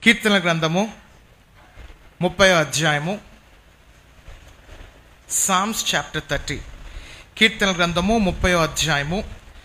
కీర్తనల గ్రంథము 30వ అధ్యాయము, సామ్స్ చాప్టర్ 30. కీర్తనల గ్రంథము 30వ అధ్యాయము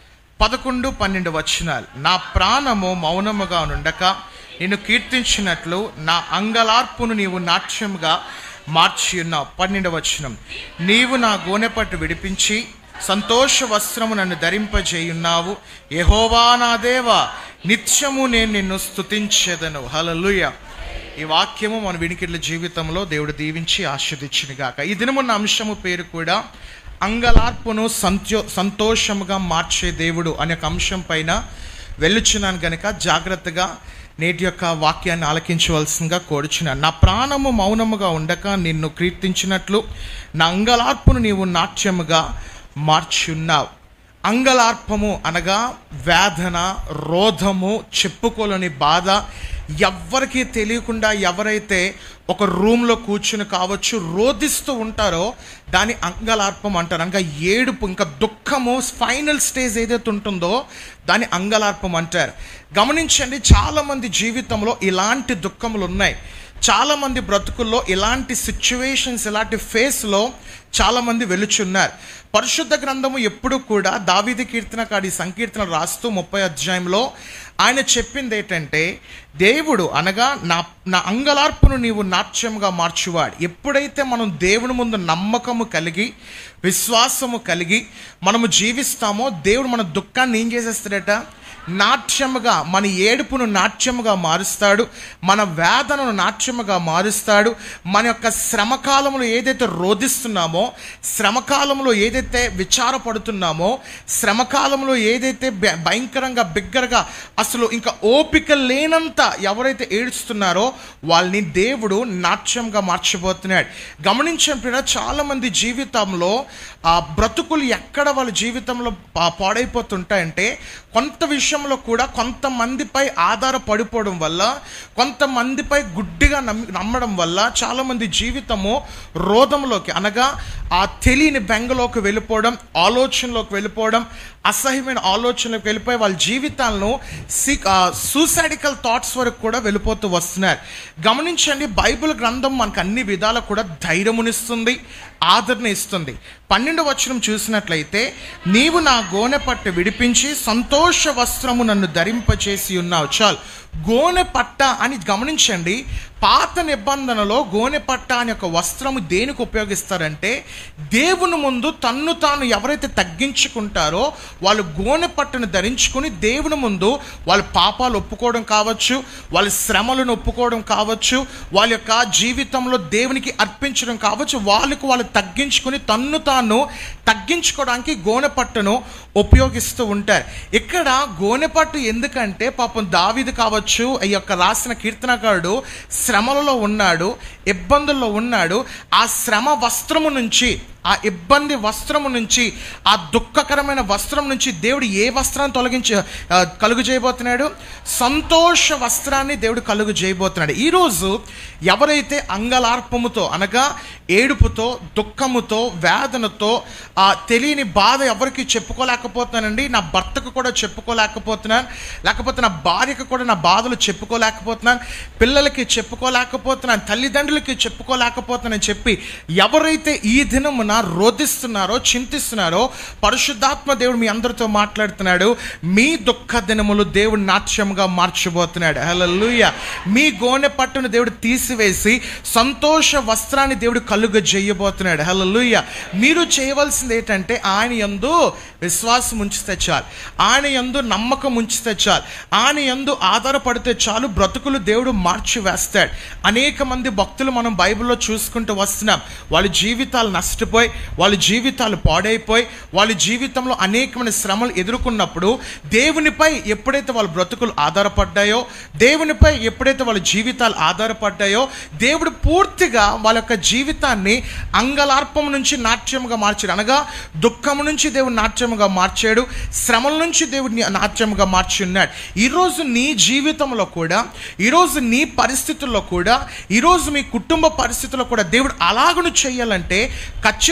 11-12 వచనాలు. నా ప్రాణము మౌనముగా నుండక నిన్ను కీర్తించినట్లు నా అంగలార్పును నీవు నాట్యముగా మార్చి ఉన్నావు. 12వ వచనం. నీవు నా గోనెపట్టు విడిపించి సంతోష వస్త్రము నన్ను ధరింపజేయున్నావు. యెహోవా నా దేవా, నిత్యము నేను నిన్ను స్తుతించెదను. హల్లెలూయా. ఈ వాక్యము మన వినికిడ్ల జీవితంలో దేవుడు దీవించి ఆశీర్వదించునుగాక. ఈ దినమున్న అంశము పేరు కూడా అంగలార్పును సంతోషముగా మార్చే దేవుడు అనే ఒక అంశం పైన వెళ్ళుచున్నాను గనుక జాగ్రత్తగా నేటి యొక్క వాక్యాన్ని ఆలకించవలసిందిగా కోరుచున్నాను. నా ప్రాణము మౌనముగా ఉండక నిన్ను కీర్తించినట్లు నా అంగలార్పును నీవు నాట్యముగా మార్చున్నావు. అంగలార్పము అనగా వేదన, రోధము, చెప్పుకోలేని బాధ, ఎవ్వరికీ తెలియకుండా ఎవరైతే ఒక రూమ్లో కూర్చుని కావచ్చు రోధిస్తూ ఉంటారో దాని అంగలార్పం అంటారు. అనగా ఏడుపు, ఇంకా దుఃఖము ఫైనల్ స్టేజ్ ఏదైతే ఉంటుందో దాని అంగలార్పం అంటారు. గమనించండి, చాలామంది జీవితంలో ఇలాంటి దుఃఖములు ఉన్నాయి. చాలామంది బ్రతుకుల్లో ఇలాంటి సిచ్యువేషన్స్, ఇలాంటి ఫేస్లో చాలామంది వెలుచున్నారు. పరిశుద్ధ గ్రంథము ఎప్పుడు కూడా దావీదు కీర్తనకాడి సంకీర్తన రాస్తూ 30వ అధ్యాయంలో ఆయన చెప్పింది ఏంటంటే, దేవుడు అనగా నా అంగలార్పును నీవు నాట్యముగా మార్చువాడు. ఎప్పుడైతే మనం దేవుని ముందు నమ్మకము కలిగి విశ్వాసము కలిగి మనము జీవిస్తామో దేవుడు మన దుఃఖాన్ని ఏం చేసేస్తాడట, నాట్యముగా, మన ఏడుపును నాట్యముగా మారుస్తాడు, మన వేదనను నాట్యముగా మారుస్తాడు. మన యొక్క శ్రమకాలంలో ఏదైతే రోధిస్తున్నామో, శ్రమకాలంలో ఏదైతే విచారపడుతున్నామో, శ్రమకాలంలో ఏదైతే భయంకరంగా బిగ్గరగా అసలు ఇంకా ఓపిక లేనంత ఎవరైతే ఏడుస్తున్నారో వాళ్ళని దేవుడు నాట్యంగా మార్చబోతున్నాడు. గమనించిన చాలామంది జీవితంలో బ్రతుకులు ఎక్కడ వాళ్ళ జీవితంలో పాడైపోతుంటాయంటే కొంత విషయంలో కూడా కొంతమందిపై ఆధారపడిపోవడం వల్ల, కొంతమందిపై గుడ్డిగా నమ్మడం వల్ల చాలామంది జీవితము రోధంలోకి అనగా ఆ తెలియని బెంగలోకి వెళ్ళిపోవడం, ఆలోచనలోకి వెళ్ళిపోవడం, అసహ్యమైన ఆలోచనలకు వెళ్ళిపోయి వాళ్ళ జీవితాలను సూసైడికల్ థాట్స్ వరకు కూడా వెళ్ళిపోతూ వస్తున్నారు. గమనించండి, బైబిల్ గ్రంథం మనకు అన్ని విధాలకు కూడా ధైర్యమునిస్తుంది, ఆదరణ ఇస్తుంది. 12వ వచనం చూసినట్లయితే, నీవు నా గోనె పట్టు విడిపించి సంతోష వస్త్రము నన్ను ధరింపచేసి ఉన్నావు. చాలు, గోనె పట్ట అని గమనించండి. పాత నిబంధనలో గోనె పట్ట అనే ఒక వస్త్రము దేనికి ఉపయోగిస్తారంటే, దేవుని ముందు తన్ను తాను ఎవరైతే తగ్గించుకుంటారో వాళ్ళు గోనె పట్టును ధరించుకుని దేవుని ముందు వాళ్ళ పాపాలు ఒప్పుకోవడం కావచ్చు, వాళ్ళ శ్రమలను ఒప్పుకోవడం కావచ్చు, వాళ్ళ యొక్క జీవితంలో దేవునికి అర్పించడం కావచ్చు, వాళ్ళు తగ్గించుకుని తన్ను తాను తగ్గించుకోవడానికి గోనె పట్టును ఉపయోగిస్తూ ఉంటారు. ఇక్కడ గోనె పట్టు ఎందుకంటే పాపం దావీదు కావచ్చు, ఈ యొక్క రాసిన కీర్తనకారుడు శ్రమలలో ఉన్నాడు, ఇబ్బందుల్లో ఉన్నాడు. ఆ శ్రమ వస్త్రము నుంచి, ఆ ఇబ్బంది వస్త్రము నుంచి, ఆ దుఃఖకరమైన వస్త్రం నుంచి దేవుడు ఏ వస్త్రాన్ని కలుగు చేయబోతున్నాడు? సంతోష వస్త్రాన్ని దేవుడు కలుగు చేయబోతున్నాడు. ఈరోజు ఎవరైతే అంగలార్పముతో అనగా ఏడుపుతో, దుఃఖముతో, వేదనతో, తెలియని బాధ ఎవరికి చెప్పుకోలేకపోతున్నానండి, నా భర్తకు కూడా చెప్పుకోలేకపోతున్నాను, లేకపోతే నా భార్యకు కూడా నా బాధలు చెప్పుకోలేకపోతున్నాను, పిల్లలకి చెప్పుకోలేకపోతున్నాను, తల్లిదండ్రులకి చెప్పుకోలేకపోతున్నానని చెప్పి ఎవరైతే ఈ దినమున రోధిస్తున్నారో, చింతిస్తున్నారో, పరిశుద్ధాత్మ దేవుడు మీ అందరితో మాట్లాడుతున్నాడు. మీ దుఃఖ దినములు దేవుడు నాట్యముగా మార్చబోతున్నాడు. హల్లెలూయా. మీ గోనె పట్టును దేవుడు తీసివేసి సంతోష వస్త్రాన్ని దేవుడు కలుగ చేయబోతున్నాడు. హల్లెలూయా. మీరు చేయవలసింది ఏంటంటే ఆయన యందు విశ్వాసం ఉంచితే చాలు, ఆయన యందు నమ్మకం ఉంచితే చాలు, ఆయన యందు ఆధారపడితే చాలు, బ్రతుకులు దేవుడు మార్చి వేస్తాడు. అనేక మంది భక్తులు మనం బైబిల్లో చూసుకుంటూ వస్తున్నాం. వాళ్ళ జీవితాలు నష్టపోయి, వాళ్ళ జీవితాలు పాడైపోయి, వాళ్ళ జీవితంలో అనేకమైన శ్రమలు ఎదుర్కొన్నప్పుడు దేవునిపై ఎప్పుడైతే వాళ్ళ బ్రతుకులు ఆధారపడ్డాయో, దేవునిపై ఎప్పుడైతే వాళ్ళ జీవితాలు ఆధారపడ్డాయో, దేవుడు పూర్తిగా వాళ్ళ యొక్క జీవితాన్ని అంగలార్పం నుంచి నాట్యముగా మార్చాడు. అనగా దుఃఖం నుంచి దేవుడు నాట్యముగా మార్చాడు, శ్రమల నుంచి దేవుడిని నాట్యముగా మార్చి ఉన్నాడు. ఈరోజు నీ జీవితంలో కూడా, ఈరోజు నీ పరిస్థితుల్లో కూడా, ఈరోజు మీ కుటుంబ పరిస్థితుల్లో కూడా దేవుడు అలాగను చేయాలంటే ఖచ్చితంగా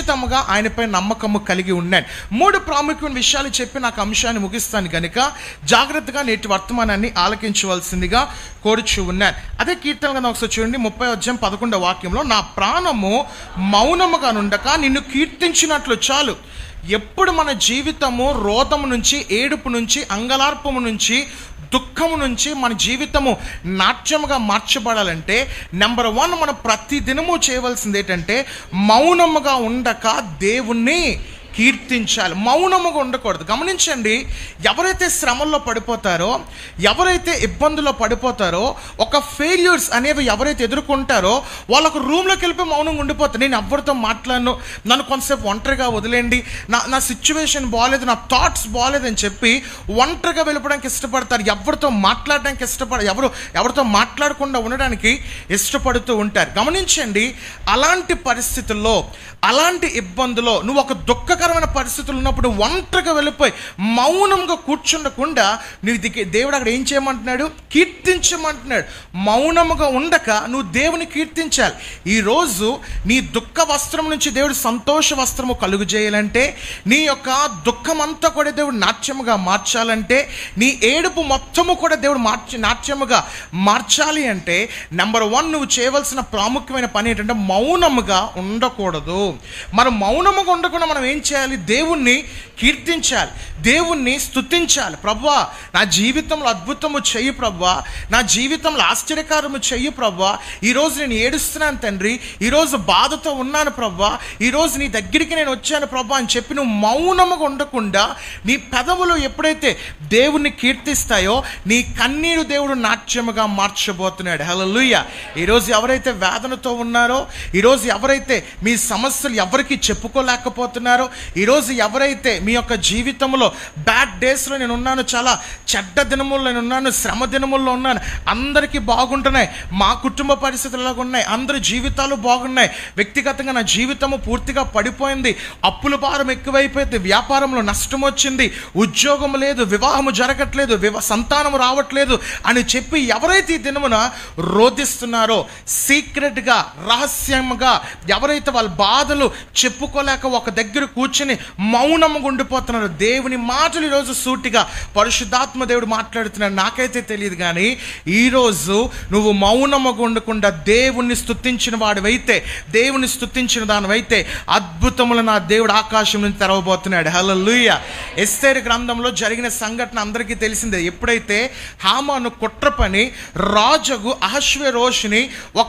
ఖచ్చితంగా ఆయనపై నమ్మకము కలిగి ఉన్నాడు. 3 ప్రాముఖ్యమైన విషయాలు చెప్పి నాకు అంశాన్ని ముగిస్తాను కనుక జాగ్రత్తగా నేటి వర్తమానాన్ని ఆలకించవలసిందిగా కోరుచు ఉన్నాను. అదే కీర్తన గ్రంథం ఒకసారి చూడండి, 30:11 వాక్యంలో, నా ప్రాణము మౌనముగా నుండక నిన్ను కీర్తించినట్లు చాలు. ఎప్పుడు మన జీవితము రోదము నుంచి, ఏడుపు నుంచి, అంగలార్పము నుంచి, దుఃఖము నుంచి మన జీవితము నాట్యముగా మార్చబడాలంటే నెంబర్ 1 మనం ప్రతి దినము చేయవలసింది ఏంటంటే మౌనముగా ఉండక దేవుణ్ణి కీర్తించాలి. మౌనముగా ఉండకూడదు. గమనించండి, ఎవరైతే శ్రమల్లో పడిపోతారో, ఎవరైతే ఇబ్బందుల్లో పడిపోతారో, ఒక ఫెయిల్యూర్స్ అనేవి ఎవరైతే ఎదుర్కొంటారో వాళ్ళకు రూమ్లోకి వెళ్ళిపోయి మౌనంగా ఉండిపోతారు. నేను ఎవరితో మాట్లాడను, నన్ను కొంతసేపు ఒంటరిగా వదిలేండి, నా సిచ్యువేషన్ బాగాలేదు, నా థాట్స్ బాగాలేదని చెప్పి ఒంటరిగా వెళ్ళిపోవడానికి ఇష్టపడతారు. ఎవరితో మాట్లాడడానికి ఎవరితో మాట్లాడకుండా ఉండడానికి ఇష్టపడుతూ ఉంటారు. గమనించండి, అలాంటి పరిస్థితుల్లో, అలాంటి ఇబ్బందులో, నువ్వు ఒక దుఃఖకరమైన పరిస్థితులు ఉన్నప్పుడు ఒంటరిగా వెళ్ళిపోయి మౌనంగా కూర్చుండకుండా దేవుడు అక్కడ ఏం చేయమంటున్నాడు? కీర్తించమంటున్నాడు. మౌనముగా ఉండక నువ్వు దేవుని కీర్తించాలి. ఈరోజు నీ దుఃఖ వస్త్రం నుంచి దేవుడు సంతోష వస్త్రము కలుగు చేయాలంటే, నీ యొక్క దుఃఖమంతా కూడా దేవుడు నాట్యముగా మార్చాలంటే, నీ ఏడుపు మొత్తము కూడా దేవుడు నాట్యముగా మార్చాలి అంటే నెంబర్ 1 నువ్వు చేయవలసిన ప్రాముఖ్యమైన పని ఏంటంటే మౌనముగా ఉండకూడదు. మనం మౌనముగా ఉండకుండా మనం ఏం చేయాలి? దేవుణ్ణి కీర్తించాలి, దేవుణ్ణి స్తుతించాలి. ప్రభువా, నా జీవితంలో అద్భుతము చెయ్యి ప్రభువా, నా జీవితంలో ఆశ్చర్యకారము చెయ్యి ప్రభువా, ఈరోజు నేను ఏడుస్తున్నాను తండ్రి, ఈరోజు బాధతో ఉన్నాను ప్రభువా, ఈరోజు నీ దగ్గరికి నేను వచ్చాను ప్రభువా అని చెప్పి నువ్వు మౌనముగా ఉండకుండా నీ పెదవులు ఎప్పుడైతే దేవుణ్ణి కీర్తిస్తాయో నీ కన్నీరు దేవుడు నాట్యముగా మార్చబోతున్నాడు. హల్లెలూయా. ఈరోజు ఎవరైతే వేదనతో ఉన్నారో, ఈరోజు ఎవరైతే మీ సమస్యలు ఎవరికి చెప్పుకోలేకపోతున్నారో, ఈరోజు ఎవరైతే మీ యొక్క జీవితంలో బ్యాడ్ డేస్లో నేను ఉన్నాను, చాలా చెడ్డ దినముల్లో నేను ఉన్నాను, శ్రమ దినముల్లో ఉన్నాను, అందరికీ బాగుంటున్నాయి, మా కుటుంబ పరిస్థితులు ఎలాగ ఉన్నాయి, అందరి జీవితాలు బాగున్నాయి, వ్యక్తిగతంగా నా జీవితము పూర్తిగా పడిపోయింది, అప్పుల భారం ఎక్కువైపోయింది, వ్యాపారంలో నష్టం వచ్చింది, ఉద్యోగం లేదు, వివాహము జరగట్లేదు, సంతానం రావట్లేదు అని చెప్పి ఎవరైతే ఈ దినమున రోధిస్తున్నారో, సీక్రెట్గా రహస్యంగా ఎవరైతే వాళ్ళ బాధలు చెప్పుకోలేక ఒక దగ్గర కూర్చుని మౌనముగా ఉండిపోతున్నారు, దేవుని మాటలు ఈరోజు సూటిగా పరిశుద్ధాత్మ దేవుడు మాట్లాడుతున్నాడు. నాకైతే తెలియదు, కానీ ఈరోజు నువ్వు మౌనముగా ఉండకుండా దేవుణ్ణి స్తుతించిన వాడివైతే, దేవుని స్తుతించిన దానివైతే అద్భుతములు నా దేవుడు ఆకాశం నుంచి తెరవబోతున్నాడు. హల్లెలూయా. ఎస్తేరు గ్రంథంలో జరిగిన సంఘటన అందరికీ తెలిసిందే. ఎప్పుడైతే హామాను కుట్ర పని రాజుకు అహష్వేరోషుని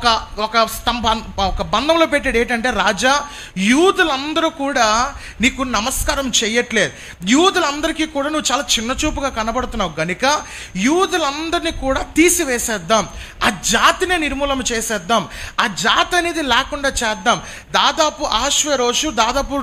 ఒక బంధంలో పెట్టాడు. ఏంటంటే, రాజా, యూదులందరూ కూడా నీకు నమస్కారం చెయ్యట్లేదు, యూదులందరికీ కూడా నువ్వు చాలా చిన్న చూపుగా కనబడుతున్నావు కనుక యూదులందరినీ కూడా తీసివేసేద్దాం, ఆ జాతిని నిర్మూలన చేసేద్దాం, ఆ జాతి అనేది లేకుండా చేద్దాం. దాదాపు అహష్వేరోషు దాదాపు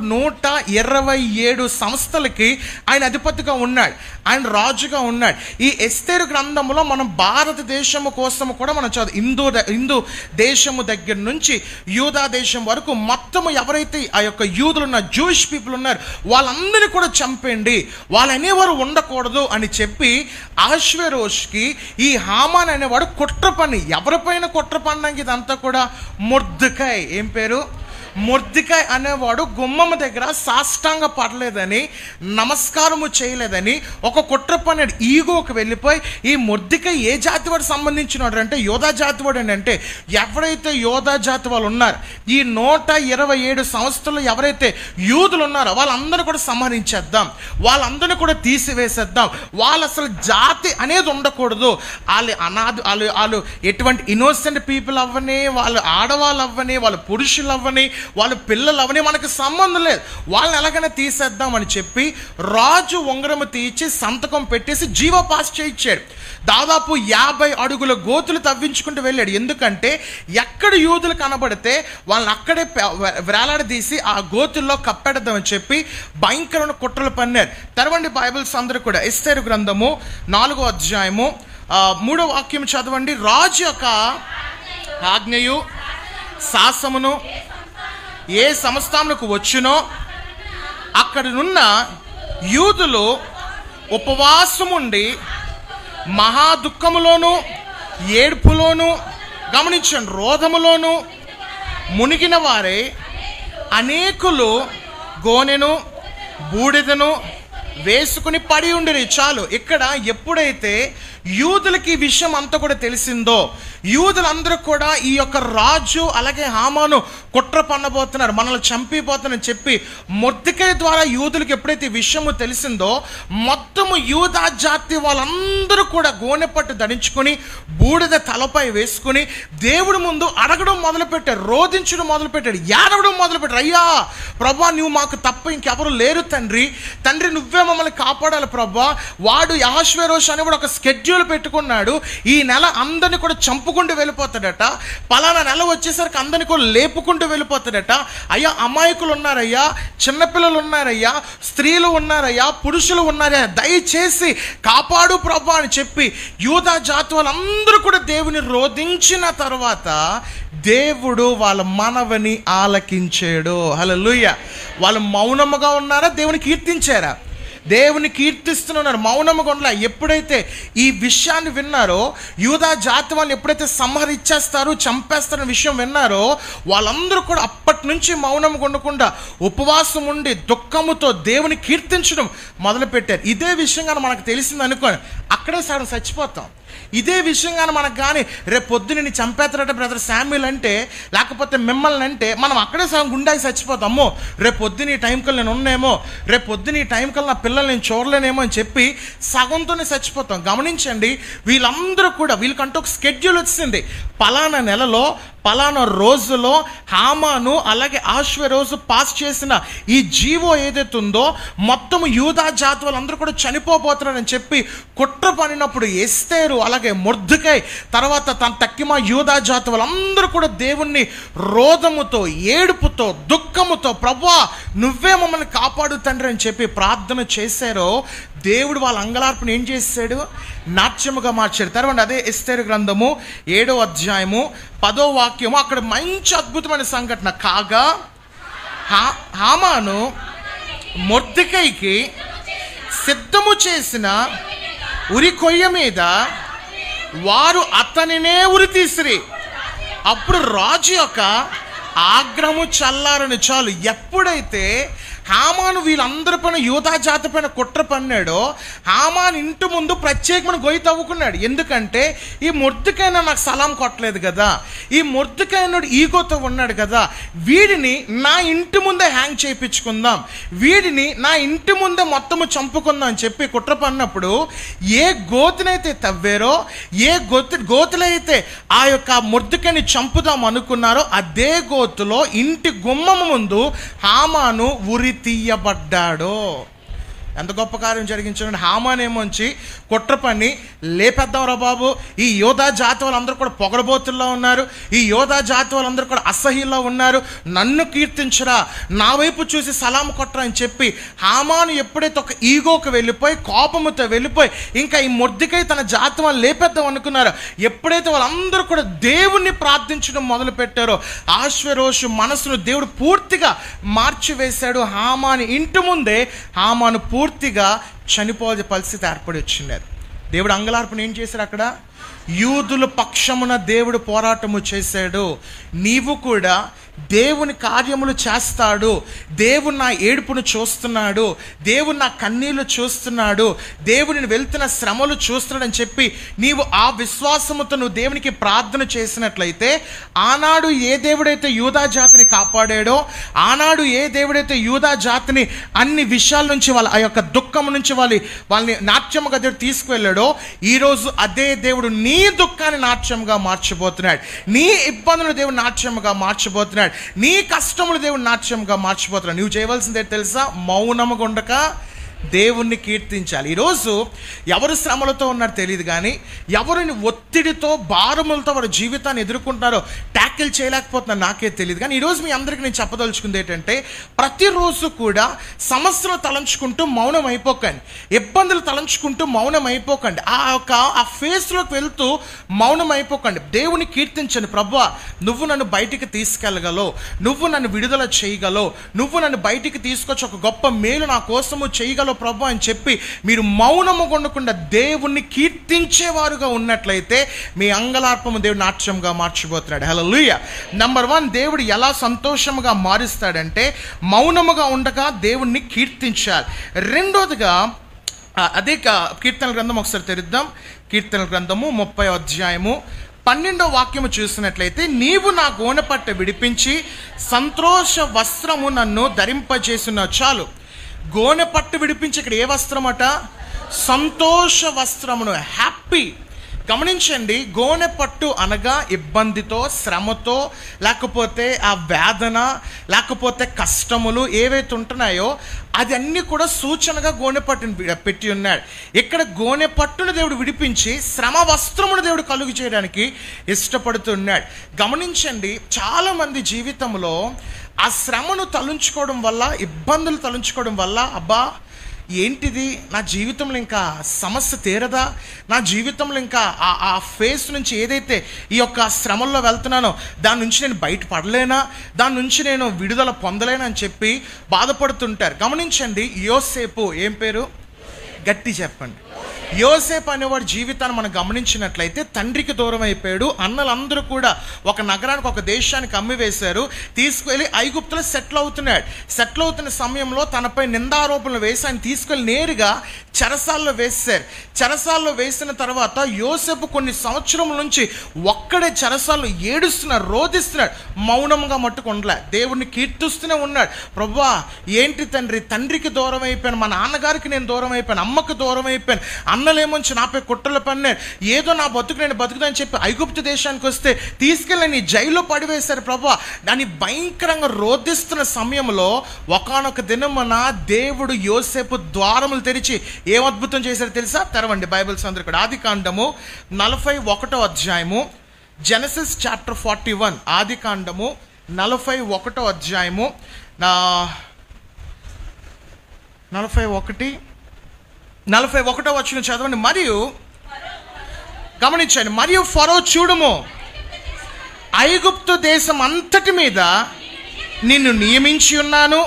127 సంస్థలకి ఆయన అధిపతిగా ఉన్నాడు, ఆయన రాజుగా ఉన్నాడు. ఈ ఎస్తేరు గ్రంథంలో మనం భారతదేశము కోసము కూడా మనం చదువు, హిందూ దేశము దగ్గర నుంచి యూదా దేశం వరకు మొత్తము ఎవరైతే ఆ యొక్క యూదులు ఉన్న జూయిష్ పీపుల్ ఉన్నారు వాళ్ళందరినీ కూడా చంపండి, వాళ్ళు అనేవారు ఉండకూడదు అని చెప్పి అహష్వేరోషుకి ఈ హామాన్ అనేవాడు కుట్ర పని. ఎవరిపైన కుట్ర పన్నాక ఇదంతా కూడా మొర్దెకై, ఏం పేరు? మొర్దెకై అనేవాడు గుమ్మం దగ్గర సాష్టాంగ పడలేదని, నమస్కారము చేయలేదని ఒక కుట్ర పన్నాడు. ఈగోకి వెళ్ళిపోయి ఈ మొర్దెకై ఏ జాతి వాడు సంబంధించినాడు అంటే యోధా జాతి వాడు అని, అంటే ఎవరైతే యోధా జాతి వాళ్ళు ఉన్నారు, ఈ 127 సంస్థలు ఎవరైతే యూదులు ఉన్నారో వాళ్ళందరూ కూడా సంహరించేద్దాం, వాళ్ళందరినీ కూడా తీసివేసేద్దాం, వాళ్ళు అసలు జాతి అనేది ఉండకూడదు, వాళ్ళు ఎటువంటి ఇన్నోసెంట్ పీపుల్ అవ్వని, వాళ్ళు ఆడవాళ్ళు అవ్వని, వాళ్ళు పురుషులు అవ్వని, వాళ్ళు పిల్లలు అవని మనకు సంబంధం లేదు, వాళ్ళని ఎలాగైనా తీసేద్దామని చెప్పి రాజు ఉంగరము తీర్చి సంతకం పెట్టేసి జీవో పాస్ చేయించాడు. దాదాపు 50 అడుగుల గోతులు తవ్వించుకుంటూ వెళ్ళాడు. ఎందుకంటే ఎక్కడ యూదులు కనబడితే వాళ్ళని అక్కడే వేలాడదీసి ఆ గోతుల్లో కప్పెడదామని చెప్పి భయంకరమైన కుట్రలు పన్నారు. తెరవండి బైబిల్స్ అందరూ కూడా ఎస్తేరు గ్రంథము 4వ అధ్యాయము 3వ వాక్యం చదవండి. రాజు యొక్క ఆజ్ఞయు శాసమును ఏ సంస్థానకు వచ్చునో అక్కడనున్న యూదులు ఉపవాసముండి మహా దుఃఖములోను ఏడ్పులోను, గమనించండి, రోధములోను మునిగిన వారే అనేకులు గోనెను బూడిదను వేసుకుని పడి ఉండిరి. చాలు. ఇక్కడ ఎప్పుడైతే యూదులకి ఈ విషయం అంతా కూడా తెలిసిందో, యూదులందరూ కూడా ఈ యొక్క రాజు అలాగే హామాను కుట్ర పన్నబోతున్నారు, మనల్ని చంపిపోతున్నారని చెప్పి మొర్దెకై ద్వారా యూదులకు ఎప్పుడైతే ఈ విషయము తెలిసిందో, మొత్తము యూదా జాతి వాళ్ళందరూ కూడా గోనెపట్టు ధరించుకొని బూడిద తలపై వేసుకుని దేవుడి ముందు అడగడం మొదలుపెట్టారు, రోధించడం మొదలుపెట్టాడు, ఏడవడం మొదలుపెట్టారు. అయ్యా ప్రభా, నువ్వు మాకు తప్ప ఇంకెవరు లేరు తండ్రి, నువ్వే మమ్మల్ని కాపాడాలి ప్రభా. వాడు అహష్వేరోషు అనేవాడు ఒక షెడ్యూల్ పెట్టుకున్నాడు, ఈ నెల అందరిని కూడా చంపుకుంటూ వెళ్ళిపోతాడట, పలానా నెల వచ్చేసరికి అందరిని కూడా లేపుకుంటూ వెళ్ళిపోతాడట. అయ్యా అమాయకులు ఉన్నారయ్యా, చిన్నపిల్లలు ఉన్నారయ్యా, స్త్రీలు ఉన్నారయ్యా, పురుషులు ఉన్నారయ్యా, దయచేసి కాపాడు ప్రభా అని చెప్పి యూదా జాతి వాళ్ళందరూ కూడా దేవుని రోధించిన తర్వాత దేవుడు వాళ్ళ మనవిని ఆలకించాడు. హల్లెలూయా. వాళ్ళు మౌనముగా ఉన్నారా? దేవుని కీర్తించారా? దేవుని కీర్తిస్తున్నారు, మౌనముగా ఉండలే. ఎప్పుడైతే ఈ విషయాన్ని విన్నారో, యూదా జాతి వాళ్ళు ఎప్పుడైతే సంహరించేస్తారు, చంపేస్తారన్న విషయం విన్నారో, వాళ్ళందరూ కూడా అప్పటి నుంచి మౌనముగా ఉండకుండా ఉపవాసం ఉండి దుఃఖముతో దేవుని కీర్తించడం మొదలుపెట్టారు. ఇదే విషయంగా మనకు తెలిసింది అనుకోండి, అక్కడే సగం చచ్చిపోతాం. ఇదే విషయం కానీ మనకు కానీ రేపు పొద్దున నీ చంపేస్తారట బ్రదర్ శామ్యుల్ అంటే, లేకపోతే మిమ్మల్ని అంటే, మనం అక్కడే సగం గుండాకి చచ్చిపోతామో, రేపు పొద్దున ఈ టైం కల్లా నేను ఉన్నాయేమో, రేపు పొద్దున ఈ టైం కల్లా నా పిల్లలు నేను చూడలేనేమో అని చెప్పి సగంతోనే చచ్చిపోతాం. గమనించండి, వీళ్ళందరూ కూడా వీళ్ళకంటూ ఒక షెడ్యూల్ వచ్చింది. పలానా నెలలో పలానా రోజులో హామాను అలాగే అహష్వేరోషు పాస్ చేసిన ఈ జీవో ఏదైతే ఉందో, మొత్తం యూదా జాతి వాళ్ళందరూ కూడా చనిపోబోతున్నారని చెప్పి కుట్ర పనినప్పుడు ఎస్తేరు అలాగే మొర్దెకై తర్వాత తన తక్కిమ యూదా జాతి వాళ్ళందరూ కూడా దేవుణ్ణి రోదముతో ఏడుపుతో దుఃఖముతో ప్రభువా నువ్వే మమ్మల్ని కాపాడు తండ్రి అని చెప్పి ప్రార్థన చేశారో, దేవుడు వాళ్ళ అంగలార్పుని ఏం చేశాడు? నాట్యముగా మార్చాడు. తర్వాత అదే ఎస్తేరు గ్రంథము 7వ అధ్యాయము 10వ వాక్యము, అక్కడ మంచి అద్భుతమైన సంఘటన. కాగా హామాను మొర్దెకైకి సిద్ధము చేసిన ఉరి కొయ్య మీద వారు అతనినే ఉరి తీసిరి. అప్పుడు రాజు యొక్క ఆగ్రహము చల్లారని. చాలు. ఎప్పుడైతే హామాను వీళ్ళందరి పైన యూదా జాతి పైన కుట్ర పన్నాడో, హామాను ఇంటి ముందు ప్రత్యేకమైన గొయ్యి తవ్వుకున్నాడు. ఎందుకంటే ఈ మొర్దెకైనా నాకు సలాం కొట్టలేదు కదా, ఈ మొర్దెకైనాడు ఈగోతో ఉన్నాడు కదా, వీడిని నా ఇంటి ముందే హ్యాంగ్ చేయించుకుందాం, వీడిని నా ఇంటి ముందే మొత్తము చంపుకుందాం అని చెప్పి కుట్ర పన్నప్పుడు ఏ గోతునైతే తవ్వారో, ఏ గోతులైతే ఆ యొక్క మొర్దెకైని చంపుదాం అనుకున్నారో, అదే గోతులో ఇంటి గుమ్మము ముందు హామాను ఉరి తీయబడ్డాడు. ఎంత గొప్ప కార్యం జరిగించాడు. హామాన్ ఏమొంచి కుట్ర పని లేపేద్దాం రా బాబు, ఈ యోధా జాతి వాళ్ళందరూ కూడా పొగడబోతుల్లో ఉన్నారు, ఈ యోధా జాతి వాళ్ళందరూ కూడా అసహ్యంలో ఉన్నారు, నన్ను కీర్తించరా, నా వైపు చూసి సలాం కొట్టరా అని చెప్పి హామాను ఎప్పుడైతే ఒక ఈగోకి వెళ్ళిపోయి కోపముతో వెళ్ళిపోయి ఇంకా ఈ మొర్దెకై తన జాతి వాళ్ళు లేపేద్దాం అనుకున్నారో, ఎప్పుడైతే వాళ్ళందరూ కూడా దేవుణ్ణి ప్రార్థించడం మొదలు పెట్టారో, అహష్వేరోషు మనసును దేవుడు పూర్తిగా మార్చివేశాడు. హామాను ఇంటి ముందే హామాను పూర్తిగా చనిపోయే పరిస్థితి ఏర్పడి వచ్చింది. దేవుడు అంగలార్పణ ఏం చేశాడు? అక్కడ యూదుల పక్షమున దేవుడు పోరాటము చేశాడు. నీవు కూడా దేవుని కార్యములు చేస్తాడు, దేవుడు నా ఏడుపును చూస్తున్నాడు, దేవుడు నా కన్నీళ్లు చూస్తున్నాడు, దేవుడిని వెళ్తున్న శ్రమలు చూస్తున్నాడని చెప్పి నీవు ఆ విశ్వాసముతో నువ్వు దేవునికి ప్రార్థన చేసినట్లయితే, ఆనాడు ఏ దేవుడైతే యూదా జాతిని కాపాడాడో, ఆనాడు ఏ దేవుడైతే యూదా జాతిని అన్ని విషయాల నుంచి వాళ్ళ ఆ యొక్క దుఃఖం నుంచి వాళ్ళని నాట్యముగా దేవుడు తీసుకువెళ్ళాడో, ఈరోజు అదే దేవుడు నీ దుఃఖాన్ని నాట్యంగా మార్చబోతున్నాడు, నీ ఇబ్బందులు దేవుడు నాట్యముగా మార్చబోతున్నాడు, నీ కష్టములు దేవుడు నాట్యంగా మార్చిపోతున్నాడు. నువ్వు చేయవలసిందే తెలుసా? మౌనముగా ఉండక దేవుణ్ణి కీర్తించాలి. ఈరోజు ఎవరు శ్రమలతో ఉన్నారో తెలియదు, కానీ ఎవరిని ఒత్తిడితో భారములతో వారి జీవితాన్ని ఎదుర్కొంటున్నారో ట్యాకిల్ చేయలేకపోతున్నారు నాకే తెలియదు. కానీ ఈరోజు మీ అందరికీ నేను చెప్పదలుచుకుంది ఏంటంటే, ప్రతిరోజు కూడా సమస్యలు తలంచుకుంటూ మౌనం అయిపోకండి, ఇబ్బందులు తలంచుకుంటూ మౌనం అయిపోకండి, ఆ ఫేస్లోకి వెళ్తూ మౌనం అయిపోకండి. దేవుని కీర్తించండి. ప్రభువా నువ్వు నన్ను బయటికి తీసుకెళ్ళగలవు, నువ్వు నన్ను విడుదల చేయగలవు, నువ్వు నన్ను బయటికి తీసుకొచ్చి ఒక గొప్ప మేలు నా కోసము చేయగలవు చేయాలో ప్రభు అని చెప్పి మీరు మౌనముగా ఉండకుండా దేవుణ్ణి కీర్తించేవారుగా ఉన్నట్లయితే మీ అంగలార్పము దేవుడు నాట్యంగా మార్చిపోతున్నాడు. హల్లెలూయా. నంబర్ 1, దేవుడు ఎలా సంతోషముగా మారుస్తాడంటే మౌనముగా ఉండగా దేవుణ్ణి కీర్తించాలి. రెండోదిగా అదే కీర్తనల గ్రంథం ఒకసారి తెరుద్దాం. కీర్తనల గ్రంథము 30వ అధ్యాయము 12వ వాక్యము చూసినట్లయితే, నీవు నా గోనెపట్ట విడిపించి సంతోష వస్త్రము నన్ను ధరింపజేసిన. చాలు, గోనెపట్టు విడిపించి ఇక్కడ ఏ వస్త్రం అట? సంతోష వస్త్రమును, హ్యాపీ. గమనించండి, గోనె పట్టు అనగా ఇబ్బందితో, శ్రమతో, లేకపోతే ఆ వేదన, లేకపోతే కష్టములు ఏవైతే ఉంటున్నాయో అది అన్నీ కూడా సూచనగా గోనె పట్టును పెట్టి ఉన్నాడు. ఇక్కడ గోనె పట్టును దేవుడు విడిపించి శ్రమ వస్త్రమును దేవుడు కలుగు చేయడానికి ఇష్టపడుతున్నాడు. గమనించండి, చాలామంది జీవితంలో ఆ శ్రమను తలుంచుకోవడం వల్ల, ఇబ్బందులు తలుంచుకోవడం వల్ల, అబ్బా ఏంటిది, నా జీవితంలో ఇంకా సమస్య తీరదా, నా జీవితంలో ఇంకా ఆ ఫేస్ నుంచి ఏదైతే ఈ యొక్క శ్రమల్లో వెళ్తున్నానో దాని నుంచి నేను బయటపడలేనా, దాని నుంచి నేను విడుదల పొందలేనా అని చెప్పి బాధపడుతుంటారు. గమనించండి, యోసేపు, ఏం పేరు? గట్టి చెప్పండి. యోసేపు అనేవాడి జీవితాన్ని మనం గమనించినట్లయితే తండ్రికి దూరం అయిపోయాడు. అన్నలందరూ కూడా ఒక నగరానికి, ఒక దేశానికి అమ్మివేశారు. తీసుకువెళ్ళి ఐగుప్తులో సెటిల్ అవుతున్నాడు. సెటిల్ అవుతున్న సమయంలో తనపై నిందారోపణలు వేసి ఆయన తీసుకెళ్ళి నేరుగా చెరసాల్లో వేశారు. చెరసాల్లో వేసిన తర్వాత యోసేపు కొన్ని సంవత్సరముల నుంచి ఒక్కడే చెరసాల్లో ఏడుస్తున్నాడు, రోధిస్తున్నాడు. మౌనంగా మట్టుకుండలే, దేవుడిని కీర్తిస్తూనే ఉన్నాడు. ప్రభువా ఏంటి తండ్రి, తండ్రికి దూరం అయిపోయాను, మా నాన్నగారికి నేను దూరం అయిపోయాను, అమ్మకు దూరం అయిపోయాను, అన్నలేమొంచి నాపై కుట్రలు పన్నాడు, ఏదో నా బతుకు నేను బతుకుదని చెప్పి ఐగుప్తు దేశానికి వస్తే తీసుకెళ్ళి నీ జైల్లో పడివేశారు ప్రభువా. దాన్ని భయంకరంగా రోధిస్తున్న సమయంలో ఒకానొక దినమున దేవుడు యోసేపు ద్వారములు తెరిచి ఏం అద్భుతం చేశారో తెలుసా? తెరవండి బైబిల్స్ అందరూ కూడా. ఆది కాండము 41వ అధ్యాయము, జెనసిస్ చాప్టర్ 41. ఆది కాండము 41వ అధ్యాయము 41వ వచనం చదవండి. మరియు గమనించండి, మరియు ఫరో చూడుము, ఐగుప్తు దేశం అంతటి మీద నిన్ను నియమించి ఉన్నాను.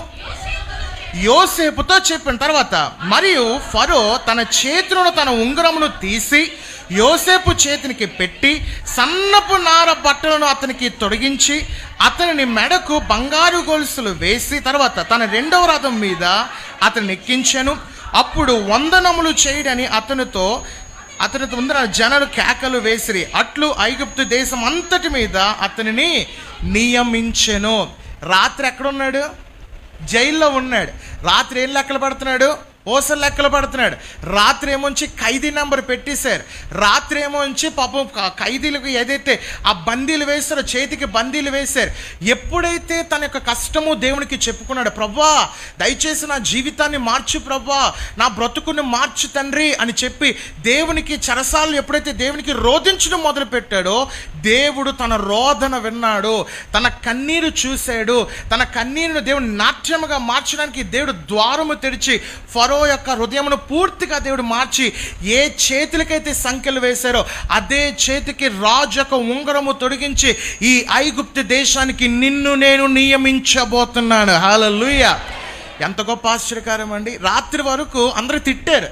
యోసేపుతో చెప్పిన తర్వాత, మరియు ఫరో తన చేతిలో తన ఉంగరమును తీసి యోసేపు చేతికి పెట్టి సన్నపు నార బట్టలను అతనికి తొడిగించి అతనిని మెడకు బంగారు గొలుసులు వేసి తర్వాత తన రెండవ రథం మీద అతన్ని ఎక్కించెను. అప్పుడు వందనములు చేయడని అతనితో ముందర జనులు కేకలు వేసిరి. అట్లు ఐగుప్తు దేశం అంతటి మీద అతనిని నియమించెను. రాత్రి ఎక్కడున్నాడు? జైల్లో ఉన్నాడు. రాత్రి ఏం లెక్కలు పడుతున్నాడు? ఓసలు లెక్కలు పడుతున్నాడు. రాత్రి ఏమొంచి ఖైదీ నెంబర్ పెట్టేశారు. రాత్రి ఏమొంచి పాపం ఖైదీలకు ఏదైతే ఆ బందీలు వేశారో చేతికి బందీలు వేశారు. ఎప్పుడైతే తన యొక్క కష్టము దేవునికి చెప్పుకున్నాడు, ప్రభువా దయచేసి నా జీవితాన్ని మార్చు ప్రభువా, నా బ్రతుకుని మార్చు తండ్రి అని చెప్పి దేవునికి చెరసాలను ఎప్పుడైతే దేవునికి రోధించడం మొదలు పెట్టాడో దేవుడు తన రోదన విన్నాడు, తన కన్నీరు చూశాడు. తన కన్నీరును దేవుడు నాట్యముగా మార్చడానికి దేవుడు ద్వారము తెరిచి ఫరో యొక్క హృదయమును పూర్తిగా దేవుడు మార్చి ఏ చేతులకైతే సంఖ్యలు వేశారో అదే చేతికి రాజు యొక్క ఉంగరము తొడిగించి ఈ ఐగుప్తు దేశానికి నిన్ను నేను నియమించబోతున్నాను. హల్లెలూయా. ఎంత గొప్ప ఆశ్చర్యకారం అండి. రాత్రి వరకు అందరూ తిట్టారు.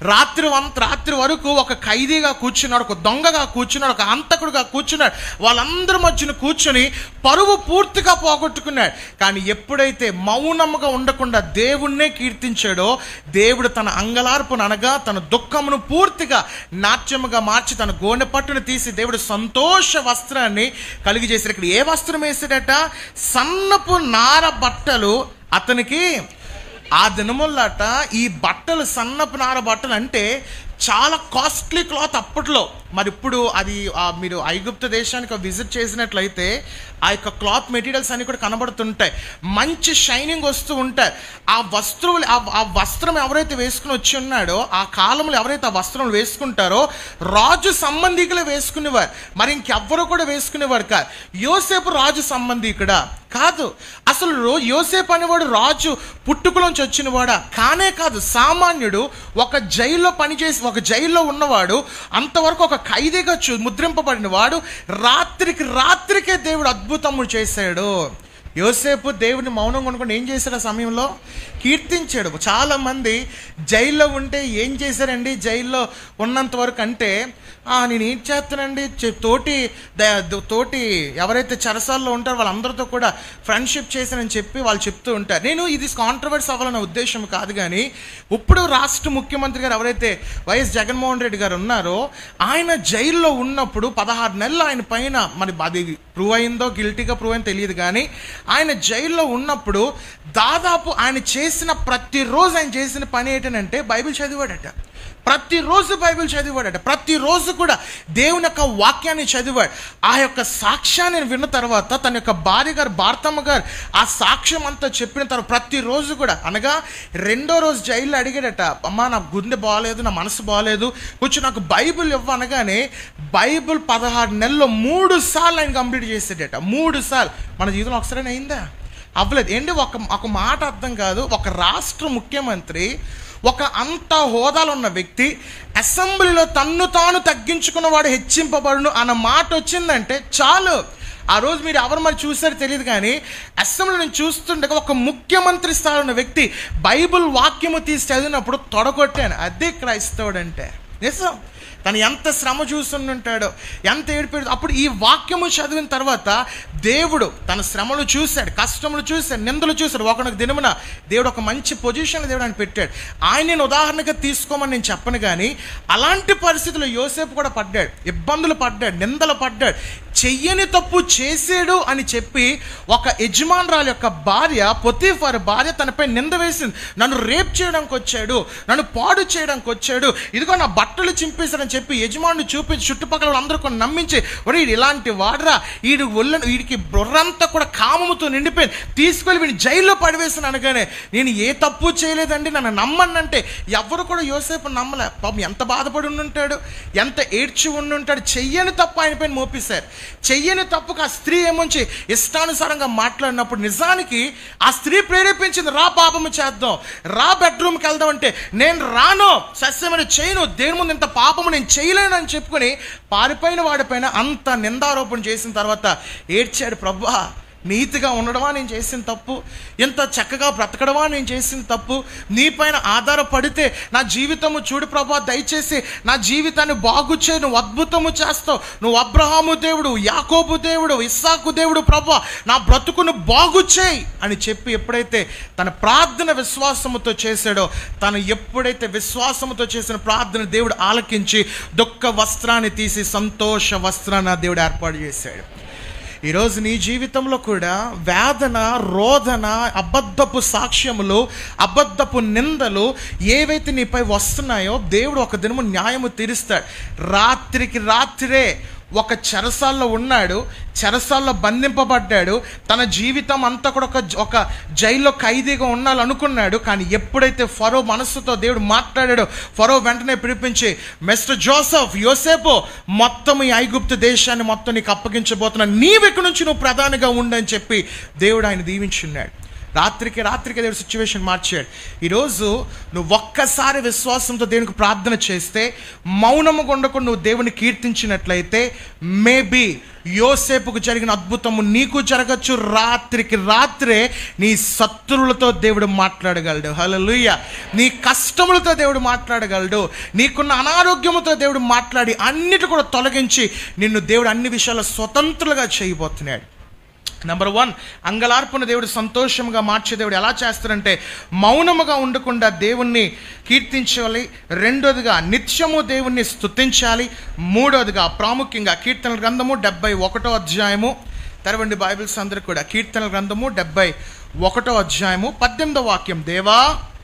రాత్రి వరకు ఒక ఖైదీగా కూర్చున్నాడు, ఒక దొంగగా కూర్చున్నాడు, ఒక హంతకుడుగా కూర్చున్నాడు. వాళ్ళందరి మధ్యన కూర్చొని పరువు పూర్తిగా పోగొట్టుకున్నాడు. కానీ ఎప్పుడైతే మౌనముగా ఉండకుండా దేవుణ్ణే కీర్తించాడో దేవుడు తన అంగలార్పును అనగా తన దుఃఖమును పూర్తిగా నాట్యముగా మార్చి తన గోనె పట్టును తీసి దేవుడు సంతోష వస్త్రాన్ని కలిగి చేశాడు. ఇక్కడ ఏ వస్త్రం వేసాడట? సన్నపు నార బట్టలు అతనికి. ఆ దినములట ఈ బట్టలు, సన్నపు నార బట్టలు అంటే చాలా కాస్ట్లీ క్లాత్ అప్పట్లో. మరి ఇప్పుడు అది మీరు ఐగుప్తు దేశానికి విజిట్ చేసినట్లయితే ఆ యొక్క క్లాత్ మెటీరియల్స్ అన్నీ కూడా కనబడుతుంటాయి, మంచి షైనింగ్ వస్తూ ఉంటాయి. ఆ వస్త్రువులు, ఆ వస్త్రం ఎవరైతే వేసుకుని వచ్చి ఉన్నాడో ఆ కాలంలో ఎవరైతే ఆ వస్త్రం వేసుకుంటారో రాజు సంబంధికులే వేసుకునేవారు, మరి ఇంకెవ్వరూ కూడా వేసుకునేవారు కాదు. యోసేపు రాజు సంబంధికుడా? కాదు. అసలు యోసేపు అనేవాడు రాజు పుట్టుకలోంచి వచ్చినవాడా? కానే కాదు. సామాన్యుడు, ఒక జైల్లో పనిచేసి ఒక జైల్లో ఉన్నవాడు, అంతవరకు ఒక ఖైదీగా ముద్రింపబడిన వాడు. రాత్రికే దేవుడు అద్భుతము చేశాడు. యోసేపు దేవుని మౌనంగా ఉండకుండా ఏం చేశాడు? ఆ సమయంలో కీర్తించాడు. చాలామంది జైల్లో ఉంటే ఏం చేశారండి? జైల్లో ఉన్నంత వరకు అంటే నేను ఏం చేస్తానండి, తోటి ఎవరైతే చెరసాల్లో ఉంటారో వాళ్ళందరితో కూడా ఫ్రెండ్షిప్ చేశానని చెప్పి వాళ్ళు చెప్తూ ఉంటారు. నేను ఇది కాంట్రవర్సీ అవ్వాలన్న ఉద్దేశం కాదు, కానీ ఇప్పుడు రాష్ట్ర ముఖ్యమంత్రి గారు ఎవరైతే వైఎస్ జగన్మోహన్ రెడ్డి గారు ఉన్నారో, ఆయన జైల్లో ఉన్నప్పుడు 16 నెలలు ఆయన పైన, మరి అది ప్రూవ్ అయిందో గిల్టీగా ప్రూవ్ అయిందో తెలియదు, కానీ ఆయన జైల్లో ఉన్నప్పుడు దాదాపు ఆయన చేసిన ప్రతిరోజు ఆయన చేసిన పని ఏంటంటే బైబిల్ చదివాడట. ప్రతిరోజు బైబిల్ చదివాడట. ప్రతిరోజు కూడా దేవుని యొక్క వాక్యాన్ని చదివాడు. ఆ యొక్క సాక్ష్యాన్ని విన్న తర్వాత తన యొక్క భార్య గారు భారతమ్మ గారు ఆ సాక్ష్యం అంతా చెప్పిన తర్వాత ప్రతిరోజు కూడా, అనగా 2వ రోజు జైల్లో అడిగాడట, అమ్మ నా గుండె బాగలేదు, నా మనసు బాగలేదు, కొంచెం నాకు బైబిల్ ఇవ్వనగానే బైబిల్ 16 నెలల్లో 3 సార్లు ఆయన కంప్లీట్ చేసాడట. 3 సార్లు. మన జీవితంలో ఒకసారి అయిందా? అవ్వలేదు. ఏంటి ఒక మాట అర్థం కాదు. ఒక రాష్ట్ర ముఖ్యమంత్రి, ఒక అంత హోదాలో ఉన్న వ్యక్తి అసెంబ్లీలో తన్ను తాను తగ్గించుకున్నవాడు హెచ్చింపబడును అన్న మాట వచ్చిందంటే చాలు. ఆ రోజు మీరు ఎవరు మరి చూసారో తెలియదు, కానీ అసెంబ్లీ నుంచి చూస్తుండగా ఒక ముఖ్యమంత్రి స్థాయిలో ఉన్న వ్యక్తి బైబిల్ వాక్యము తీసి చదివినప్పుడు తొడగొట్టాను. అదే క్రైస్తవుడు అంటే. నిజం. తను ఎంత శ్రమ చూస్తుంటాడో, ఎంత ఏడిపోయాడు. అప్పుడు ఈ వాక్యము చదివిన తర్వాత దేవుడు తన శ్రమలు చూశాడు, కష్టములు చూశాడు, నిందలు చూశాడు. ఒకనొక దినమున దేవుడు ఒక మంచి పొజిషన్లో దేవుడు ఆయన పెట్టాడు. ఆయన ఉదాహరణగా తీసుకోమని నేను చెప్పను, కానీ అలాంటి పరిస్థితుల్లో యోసేపు కూడా పడ్డాడు, ఇబ్బందులు పడ్డాడు, నిందలు పడ్డాడు. చెయ్యని తప్పు చేసాడు అని చెప్పి ఒక యజమానురాలు యొక్క భార్య, పొతీఫర్ భార్య తనపై నింద వేసింది. నన్ను రేప్ చేయడానికి వచ్చాడు, నన్ను పాడు చేయడానికి వచ్చాడు, ఇదిగో నా బట్టలు చింపేశాడని చెప్పి యజమానుని చూపించి చుట్టుపక్కల వాళ్ళందరూ కూడా నమ్మించి, ఒరే ఇలాంటి వాడరా, వీడికి బుర్రంతా కూడా కామముతో నిండిపోయింది, తీసుకెళ్ళి వీడిని జైల్లో పడివేసాను అనగానే, నేను ఏ తప్పు చేయలేదండి, నన్ను నమ్మనంటే ఎవరు కూడా యోసేపు నమ్మలే. పాపం ఎంత బాధపడి ఉండుంటాడు, ఎంత ఏడ్చి ఉండుంటాడు. చెయ్యని తప్పు ఆయన పైన మోపిస్తారు. చెయ్యని తప్పుకు ఆ స్త్రీ ఏమొంచి ఇష్టానుసారంగా మాట్లాడినప్పుడు నిజానికి ఆ స్త్రీ ప్రేరేపించింది, రా పాపము చేద్దాం, రా బెడ్రూమ్కి వెళ్దాం అంటే, నేను రాను, సస్యమని చేయను, దేవుని ముందు ఇంత పాపము నేను చేయలేను అని చెప్పుకొని పారిపోయిన వాడిపైన అంత నిందారోపణ చేసిన తర్వాత ఏడ్చాడు, ప్రభువా నీతిగా ఉండడమా నేను చేసిన తప్పు, ఎంత చక్కగా బ్రతకడమా నేను చేసిన తప్పు, నీపైన ఆధారపడితే నా జీవితము చూడు ప్రభా, దయచేసి నా జీవితాన్ని బాగు చేయి, నువ్వు అద్భుతము చేస్తావు, నువ్వు అబ్రహాము దేవుడు, యాకోబు దేవుడు, ఇస్సాకు దేవుడు ప్రభా, నా బ్రతుకును బాగు చేయి అని చెప్పి ఎప్పుడైతే తన ప్రార్థన విశ్వాసముతో చేశాడో, తను ఎప్పుడైతే విశ్వాసముతో చేసిన ప్రార్థన దేవుడు ఆలకించి దుఃఖ వస్త్రాన్ని తీసి సంతోష వస్త్రాన్ని దేవుడు ఏర్పాటు చేశాడు. ఈరోజు నీ జీవితంలో కూడా వేదన, రోదన, అబద్ధపు సాక్ష్యములు, అబద్ధపు నిందలు ఏవైతే నీపై వస్తున్నాయో దేవుడు ఒక దినము న్యాయము తీరుస్తాడు. రాత్రికి రాత్రే ఒక చెరసాల్లో ఉన్నాడు, చెరసాల్లో బంధింపబడ్డాడు, తన జీవితం అంతా కూడా ఒక జైల్లో ఖైదీగా ఉండాలనుకున్నాడు. కానీ ఎప్పుడైతే ఫరో మనస్సుతో దేవుడు మాట్లాడాడో, ఫరో వెంటనే పిలిపించి, మిస్టర్ జోసెఫ్, యోసేపు, మొత్తం ఈ ఐగుప్తు దేశాన్ని మొత్తం నీకు అప్పగించబోతున్నాను, నీవెక్కడి నుంచి నువ్వు ప్రధానిగా ఉండని చెప్పి దేవుడు ఆయన దీవించున్నాడు. రాత్రికి దేవుడు సిచ్యువేషన్ మార్చాడు. ఈరోజు నువ్వు ఒక్కసారి విశ్వాసంతో దేవునికి ప్రార్థన చేస్తే, మౌనముగా ఉండకుండా నువ్వు దేవుని కీర్తించినట్లయితే, మేబీ యోసేపుకు జరిగిన అద్భుతము నీకు జరగచ్చు. రాత్రికి రాత్రే నీ శత్రువులతో దేవుడు మాట్లాడగలడు. హల్లెలూయా. నీ కష్టములతో దేవుడు మాట్లాడగలడు. నీకున్న అనారోగ్యముతో దేవుడు మాట్లాడి అన్నిటి కూడా తొలగించి నిన్ను దేవుడు అన్ని విషయాల్లో స్వతంత్రులుగా చేయబోతున్నాడు. నెంబర్ 1, అంగలార్పున దేవుడు సంతోషంగా మార్చే దేవుడు ఎలా చేస్తారంటే, మౌనముగా ఉండకుండా దేవుణ్ణి కీర్తించాలి. 2వదిగా నిత్యము దేవుణ్ణి స్తుతించాలి. 3వదిగా ప్రాముఖ్యంగా కీర్తనల గ్రంథము 71వ అధ్యాయము తెరవండి బైబిల్స్ అందరూ కూడా. కీర్తనల గ్రంథము 71వ అధ్యాయము 18వ వాక్యం, దేవా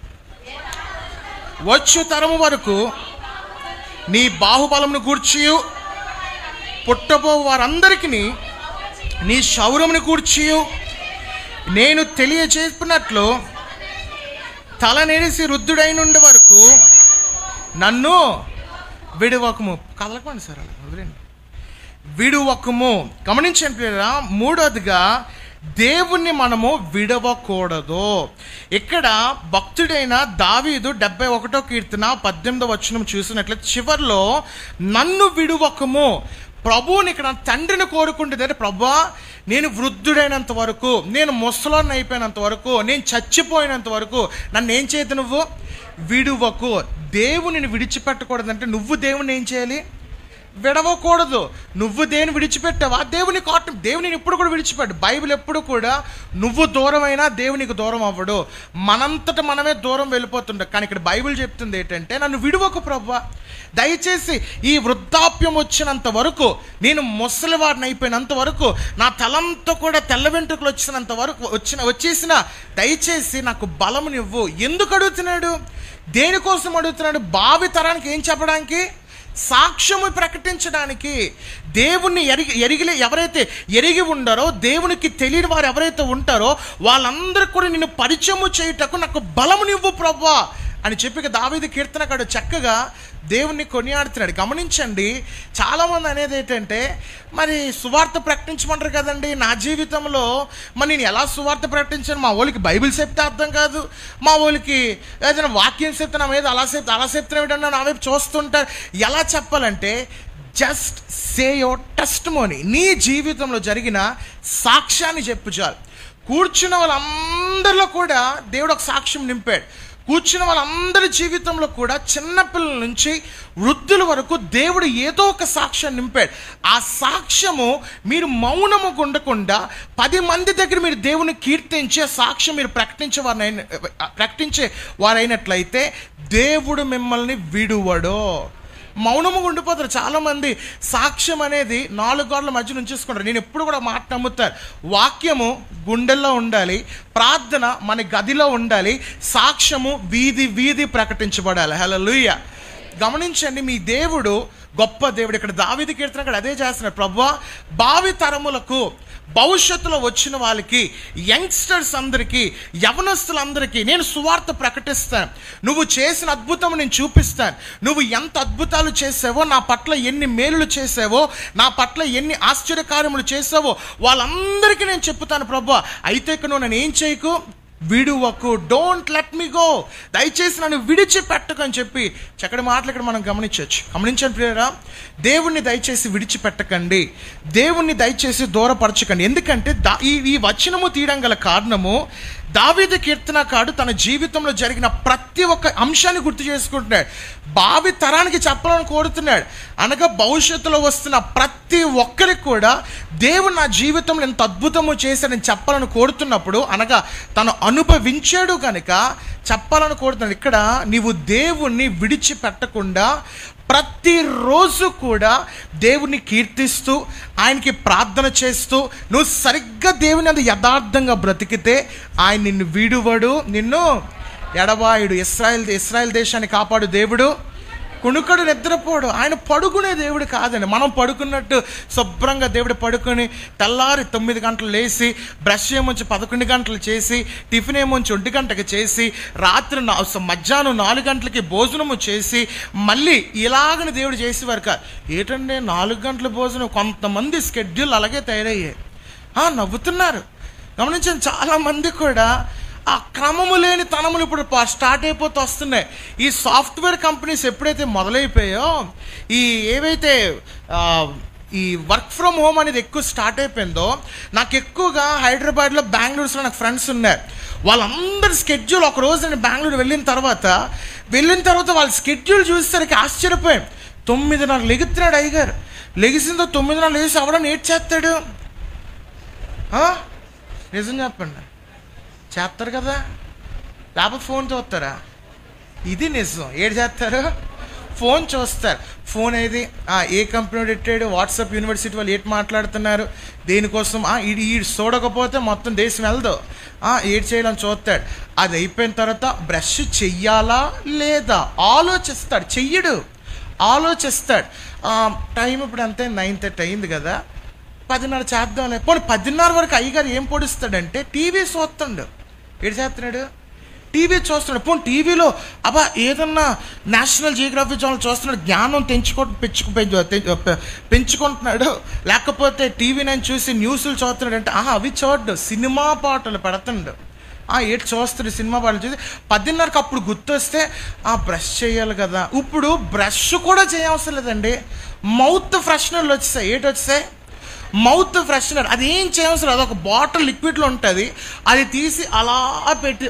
వచ్చు తరము వరకు నీ బాహుబలమును గూర్చియు పుట్టబో వారందరికీ నీ శౌర్యమును కూర్చి నేను తెలియజేసినట్లు తలనేసి వృద్ధుడైనుండే వరకు నన్ను విడువకము. కలకండి సార్, అలా వదిలేండి. విడువకము. గమనించండి పిల్లరా, 3వదిగా దేవుణ్ణి మనము విడవకూడదు. ఇక్కడ భక్తుడైన దావీదు 71వ కీర్తన 18వ వచనం చూసినట్లయితే చివర్లో నన్ను విడువకము, ప్రభువుని ఇక్కడ తండ్రిని కోరుకుంటుంది. ప్రభువా నేను వృద్ధుడైనంత వరకు, నేను ముసలోని అయిపోయినంత వరకు, నేను చచ్చిపోయినంత వరకు నన్ను ఏం చేయదు, నువ్వు విడువకు. దేవునిని విడిచిపెట్టకూడదంటే నువ్వు దేవుని ఏం చేయాలి, విడవకూడదు. నువ్వు దేవుని విడిచిపెట్టావా, దేవుని ఎప్పుడు కూడా విడిచిపెట్టు. బైబిల్ ఎప్పుడు కూడా నువ్వు దూరమైనా దేవునికి దూరం అవ్వడు, మనంతట మనమే దూరం వెళ్ళిపోతుంటాం. కానీ ఇక్కడ బైబిల్ చెప్తుంది ఏంటంటే, నన్ను విడువకు ప్రభువా, దయచేసి ఈ వృద్ధాప్యం వచ్చినంత వరకు, నేను ముసలివాడిని అయిపోయినంత వరకు, నా తలంతా కూడా తెల్ల వెంట్రుకలు వచ్చినంత వరకు వచ్చేసిన దయచేసి నాకు బలమునివ్వు. ఎందుకు అడుగుతున్నాడు, దేనికోసం అడుగుతున్నాడు? భావి తరానికి ఏం చెప్పడానికి, సాక్ష్యము ప్రకటించడానికి. దేవుణ్ణి ఎవరైతే ఎరిగి ఉండారో, దేవునికి తెలియని వారు ఎవరైతే ఉంటారో వాళ్ళందరికీ కూడా నిన్ను పరిచయము చేయుటకు నాకు బలమునివ్వు ప్రభువా అని చెప్పి దావీదు కీర్తనకారుడు చక్కగా దేవుణ్ణి కొనియాడుతున్నాడు. గమనించండి, చాలామంది అనేది ఏంటంటే, మరి సువార్త ప్రకటించమంటారు కదండి, నా జీవితంలో మరి నేను ఎలా సువార్త ప్రకటించాను, మా వాళ్ళకి బైబిల్ చెప్తే అర్థం కాదు, మా వాళ్ళకి ఏదైనా వాక్యం చెప్తే నా మీద అలా చెప్తున్నా నా వైపు చూస్తుంటారు. ఎలా చెప్పాలంటే, జస్ట్ సే యువర్ టెస్టిమోనీ, నీ జీవితంలో జరిగిన సాక్ష్యాన్ని చెప్పు చాలు. కూర్చున్న వాళ్ళందరిలో కూడా దేవుడు ఒక సాక్ష్యం నింపాడు. కూర్చున్న వాళ్ళందరి జీవితంలో కూడా చిన్నపిల్లల నుంచి వృద్ధుల వరకు దేవుడు ఏదో ఒక సాక్ష్యం నింపాడు. ఆ సాక్ష్యము మీరు మౌనము ఉండకుండా 10 మంది దగ్గర మీరు దేవుని కీర్తించే సాక్ష్యం మీరు ప్రకటించే వారైనట్లయితే దేవుడు మిమ్మల్ని విడువడో. మౌనముగా ఉండిపోతారు చాలామంది. సాక్ష్యం అనేది 4 గోడల మధ్య ఉంచేసుకుంటారు. నేను ఎప్పుడు కూడా మాట నమ్ముతాను, వాక్యము గుండెల్లో ఉండాలి, ప్రార్థన మన గదిలో ఉండాలి, సాక్ష్యము వీధి వీధి ప్రకటించబడాలి. హల్లెలూయా. గమనించండి, మీ దేవుడు గొప్ప దేవుడు. ఇక్కడ దావీదు కీర్తన ఇక్కడ అదే చేస్తున్నాడు. ప్రభువా, భావి తరములకు, భవిష్యత్తులో వచ్చిన వాళ్ళకి, యంగ్స్టర్స్ అందరికీ, యవనస్తులందరికీ నేను సువార్త ప్రకటిస్తాను. నువ్వు చేసిన అద్భుతం నేను చూపిస్తాను. నువ్వు ఎంత అద్భుతాలు చేసావో, నా పట్ల ఎన్ని మేలులు చేసావో, నా పట్ల ఎన్ని ఆశ్చర్యకార్యములు చేసావో వాళ్ళందరికీ నేను చెప్తాను ప్రభువా. అయితే ఇక నువ్వు నన్ను ఏం చేయకు, విడువకు, డోంట్ లెట్ మీ గో, దయచేసి నన్ను విడిచిపెట్టకు అని చెప్పి చక్కటి మాటలు ఇక్కడ మనం గమనించండి ప్రియరా. దేవుణ్ణి దయచేసి విడిచిపెట్టకండి, దేవుణ్ణి దయచేసి దూరపరచకండి. ఎందుకంటే ఈ వచనము తీయడం గల కారణము, దావీదు కీర్తనకారుడు తన జీవితంలో జరిగిన ప్రతి ఒక్క అంశాన్ని గుర్తు చేసుకుంటున్నాడు. భావి తరానికి చెప్పాలని కోరుతున్నాడు. అనగా భవిష్యత్తులో వస్తున్న ప్రతి ఒక్కరికి కూడా దేవుడు నా జీవితంలో ఎంత అద్భుతము చేశాడని చెప్పాలని కోరుతున్నప్పుడు, అనగా తను అనుభవించాడు కనుక చెప్పాలని కోరుతున్నాడు. ఇక్కడ నీవు దేవుణ్ణి విడిచిపెట్టకుండా ప్రతిరోజు కూడా దేవుణ్ణి కీర్తిస్తూ, ఆయనకి ప్రార్థన చేస్తూ, నువ్వు సరిగ్గా దేవుని అది యథార్థంగా బ్రతికితే ఆయన నిన్ను విడువడు, నిన్ను ఎడబాయుడు. ఇశ్రాయేల్ దేశాన్ని కాపాడు దేవుడు, కుణుకడు నిద్రపోడు. ఆయన పడుకునే దేవుడు కాదండి. మనం పడుకున్నట్టు శుభ్రంగా దేవుడు పడుకొని తెల్లారి 9 గంటలు లేచి, బ్రష్ ఏమొచ్చి 11 గంటలు చేసి, టిఫిన్ ఏమొచ్చి 1 గంటకి చేసి, రాత్రి మధ్యాహ్నం 4 గంటలకి భోజనము చేసి, మళ్ళీ ఇలాగని దేవుడు చేసేవారు కాదు. ఏంటంటే 4 గంటల భోజనం, కొంతమంది స్కెడ్యూల్ అలాగే తయారయ్యాయి. నవ్వుతున్నారు. గమనించండి, చాలామంది కూడా ఆ క్రమము లేని తనములు ఇప్పుడు స్టార్ట్ అయిపోతూ వస్తున్నాయి. ఈ సాఫ్ట్వేర్ కంపెనీస్ ఎప్పుడైతే మొదలైపోయాయో, ఏవైతే ఈ వర్క్ ఫ్రమ్ హోమ్ అనేది ఎక్కువ స్టార్ట్ అయిపోయిందో, నాకు ఎక్కువగా హైదరాబాద్లో, బెంగళూరులో నాకు ఫ్రెండ్స్ ఉన్నారు. వాళ్ళందరి స్కెడ్యూల్, ఒక రోజు నేను బెంగళూరు వెళ్ళిన తర్వాత వాళ్ళ స్కెడ్యూల్ చూసేసరికి ఆశ్చర్యపోయాం. 9:30 లెగుతున్నాడు అయ్యగారు. లెగిసిందో 9:30 లేచి అవడం ఏడ్ చేస్తాడు. నిజం చెప్పండి, చేస్తారు కదా, లేకపోతే ఫోన్ చూస్తారా? ఇది నిజం. ఏడు చేస్తారు, ఫోన్ చూస్తారు. ఫోన్ ఏది, ఏ కంపెనీ పెట్టాడు, వాట్సాప్ యూనివర్సిటీ వాళ్ళు ఏంటి మాట్లాడుతున్నారు, దేనికోసం, ఈ చూడకపోతే మొత్తం దేశం వెళ్దు, ఏడు చేయాలని చూస్తాడు. అది అయిపోయిన తర్వాత బ్రష్ చెయ్యాలా లేదా ఆలోచిస్తాడు. చెయ్యడు, ఆలోచిస్తాడు. టైం ఇప్పుడు అంతే 9:30 అయింది కదా, 10:30 చేద్దాంలే. పోనీ 10:30 వరకు అయ్యగారు ఏం పొడుస్తాడంటే టీవీ చూస్తాడు. ఏడు చేస్తున్నాడు, టీవీ చూస్తున్నాడు. పోనీ టీవీలో ఏదన్నా నేషనల్ జియోగ్రఫీ ఛానల్ చూస్తున్నాడు, జ్ఞానం పెంచుకుంటున్నాడు. లేకపోతే టీవీ నేను చూసి న్యూస్లు చూస్తున్నాడు అంటే అవి చూడ్డు, సినిమా పాటలు పెడుతుండు. ఏడు చూస్తాడు, సినిమా పాటలు చూసి 10:30కి అప్పుడు గుర్తొస్తే బ్రష్ చేయాలి కదా. ఇప్పుడు బ్రష్ కూడా చేయవసరం లేదండి, మౌత్ ఫ్రెషనర్లు వచ్చేసాయి. వచ్చేసాయి, మౌత్ ఫ్రెషనర్, అది ఏం చేయవసరం, అదొక బాటిల్ లిక్విడ్లో ఉంటుంది, అది తీసి అలా పెట్టి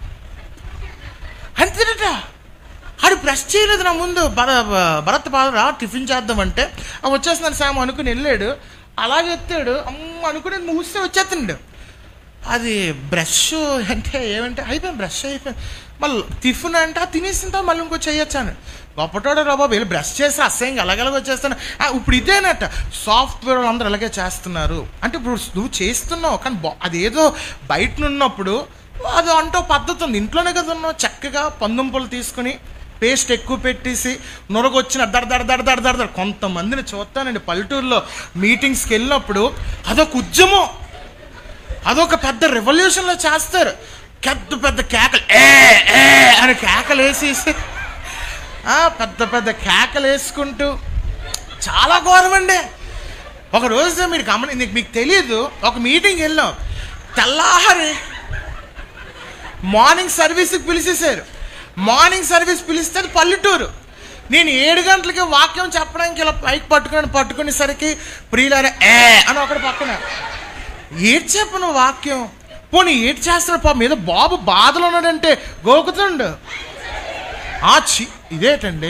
అంతేనట. అది బ్రష్ చేయలేదు నా ముందు. భరత్ పాదరా టిఫిన్ చేద్దామంటే వచ్చేస్తున్నాను సామ్ అనుకుని వెళ్ళాడు, అలాగే ఎత్తాడు, అమ్మ అనుకుని మూస్తే వచ్చేస్తుండు. అది బ్రష్ అంటే ఏమంటే అయిపోయింది, బ్రష్ అయిపోయింది. మళ్ళీ టిఫిన్ అంటే తినేసింటా మళ్ళీ ఇంకో చేయొచ్చాను. గొప్పటోడు రా బాబు, వీళ్ళు బ్రష్ చేసి అసహ్యంగా అలాగెలాగ వచ్చేస్తాను. ఇప్పుడు ఇదేనట సాఫ్ట్వేర్ వాళ్ళు అందరూ అలాగే చేస్తున్నారు. అంటే ఇప్పుడు నువ్వు చేస్తున్నావు కానీ అదేదో బయట ఉన్నప్పుడు అది అంటూ పద్ధతి ఉంది. ఇంట్లోనే కదా ఉన్నావు, చక్కగా పందుంపులు తీసుకుని పేస్ట్ ఎక్కువ పెట్టేసి నొరగొచ్చిన దడ. కొంతమందిని చూస్తానండి పల్లెటూరులో మీటింగ్స్కి వెళ్ళినప్పుడు అదొక ఉద్యమం, అదొక పెద్ద రెవల్యూషన్లో చేస్తారు. పెద్ద కేకలు అని కేకలు వేసేసి పెద్ద కేకలు వేసుకుంటూ చాలా ఘోరం అండి. ఒక రోజు మీకు తెలియదు, ఒక మీటింగ్కి వెళ్ళాం, తెల్లారి మార్నింగ్ సర్వీస్కి పిలిచేశారు. మార్నింగ్ సర్వీస్ పిలిస్తే పల్లెటూరు. నేను 7 గంటలకి వాక్యం చెప్పడానికి ఇలా పైకి పట్టుకునేసరికి ప్రియులారా అని ఒకటి పక్కన ఏడ్ చెప్పను వాక్యం. పోనీ ఏడ్ చేస్తాడు పాపం, మీద బాబు బాధలో ఉన్నాడంటే గోకుతుండు. ఇదేటండి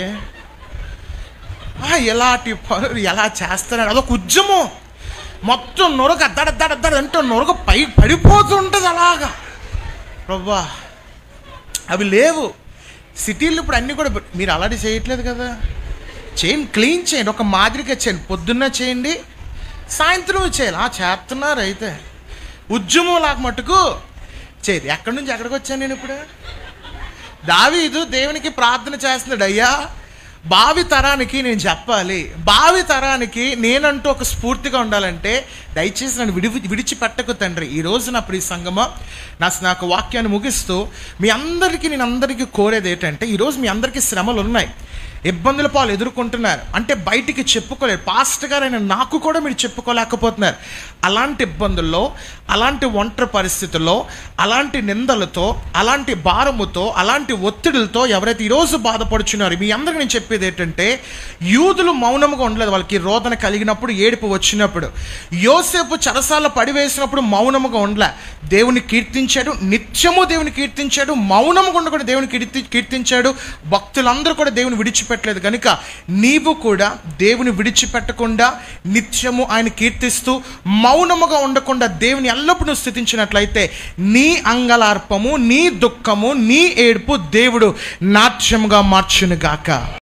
ఎలాంటి పనులు ఎలా చేస్తారని అదొక ఉద్యమం. మొత్తం నొరగ దడ అంటే నొరగ పై పడిపోతుంటుంది అలాగా. ప్రభా అవి లేవు సిటీల్లో ఇప్పుడు అన్నీ కూడా. మీరు అలాంటి చేయట్లేదు కదా, చేయండి, క్లీన్ చేయండి, ఒక మాదిరిగా చేయండి. పొద్దున్న చేయండి, సాయంత్రం చేయాలి. చేస్తున్నారు అయితే ఉద్యమం లాగా మట్టుకు చేయదు. ఎక్కడి నుంచి ఎక్కడికి వచ్చాను నేను ఇప్పుడు? దావీదు దేవునికి ప్రార్థన చేస్తున్నాడు, అయ్యా భావి తరానికి నేను చెప్పాలి, భావి తరానికి నేనంటూ ఒక స్ఫూర్తిగా ఉండాలంటే దయచేసి నన్ను విడిచిపెట్టకు తండ్రి. ఈరోజు నా ప్రియ సంగమా నాకు వాక్యాన్ని ముగిస్తూ నేను అందరికీ కోరేది ఏంటంటే, ఈరోజు మీ అందరికీ శ్రమలు ఉన్నాయి, ఇబ్బందుల పాలు ఎదుర్కొంటున్నారు. అంటే బయటికి చెప్పుకోలేరు. పాస్టర్ గారైన నాకు కూడా మీరు చెప్పుకోలేకపోతున్నారు. అలాంటి ఇబ్బందుల్లో, అలాంటి ఒంటరి పరిస్థితుల్లో, అలాంటి నిందలతో, అలాంటి భారముతో, అలాంటి ఒత్తిడులతో ఎవరైతే ఈరోజు బాధపడుచున్నారు, మీ అందరికీ నేను చెప్పేది ఏంటంటే, యూదులు మౌనముగా ఉండలేదు. వాళ్ళకి రోదన కలిగినప్పుడు, ఏడుపు వచ్చినప్పుడు. యోసేపు చెరసాలలో పడివేసినప్పుడు మౌనముగా ఉండలే, దేవుని కీర్తించాడు, నిత్యము దేవుని కీర్తించాడు, మౌనముగా ఉండకుండా దేవుని కీర్తించాడు. భక్తులందరూ కూడా దేవుని విడిచిపెట్టలేదు. కనుక నీవు కూడా దేవుని విడిచిపెట్టకుండా నిత్యము ఆయన కీర్తిస్తూ మౌనముగా ఉండకుండా దేవుని ఎల్లప్పుడూ స్తుతించినట్లయితే నీ అంగలార్పము, నీ దుఃఖము, నీ ఏడుపు దేవుడు నాట్యముగా మార్చునుగాక.